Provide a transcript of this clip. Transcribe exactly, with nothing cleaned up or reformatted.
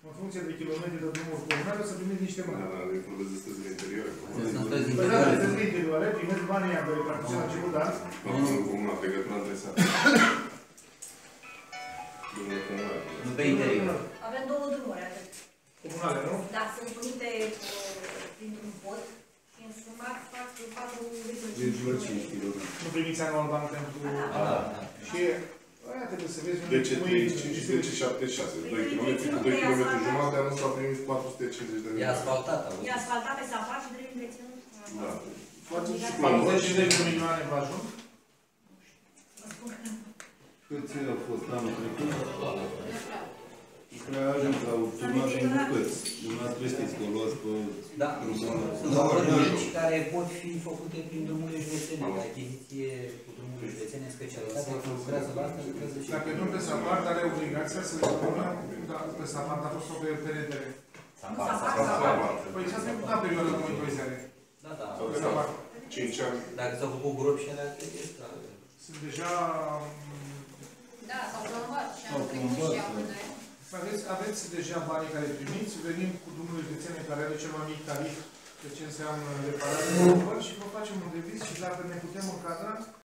în funcție de kilometri de drumuri comunale, o să primiți niște bani. Da, da, e vorba de străzile interioare. Păi da, de străzile interioare, primesc banii aia pe repartiție la început, da? Drumul comunal, legătura între sate. Drumul comunal. Nu pe interior. Avem două drumuri, atât. Comunale, nu? Da, sunt unite printr-un pod și în sumat fac patru virgulă cinci kilometri. Nu primiți anual bani pentru... Da, da. Și aia trebuie să vezi zece treizeci și cinci și zece șaptezeci și șase. doi kilometri cu doi kilometri jumătate, anul s-au primit patru sute cincizeci de E milioane. asfaltat, E auzi? asfaltat pe safar și trebuie întreținut. Da. patruzeci și cincizeci de milioane vă ajung? Vă spun că nu. Câți au fost anul trecut? Prea ajung la urmare în bucăți. Dumneavoastră știți că o luați pe... Da, sunt lucruri care pot fi făcute prin drumurile județene, de achiziție cu drumurile județene specializate, care lucrează la asta, lucrează și... Dacă nu pe Sapart, are obligația să le spună, da, pe Sapart a fost o pe P R D R. Păi s-a trecut la perioada de monitorizare. Da, da. Pe Sapart. cinci ani. Dacă s-au făcut gropi și alea, trebuie să... Sunt deja... Da, s-au plombat și S-au am trecut plombat, și da. amândoi. Aveți, aveți deja banii care primiți, venim cu drumurile județene care are cel mai mic tarif de ce înseamnă reparare și vă facem un reviz și dacă ne putem încadra,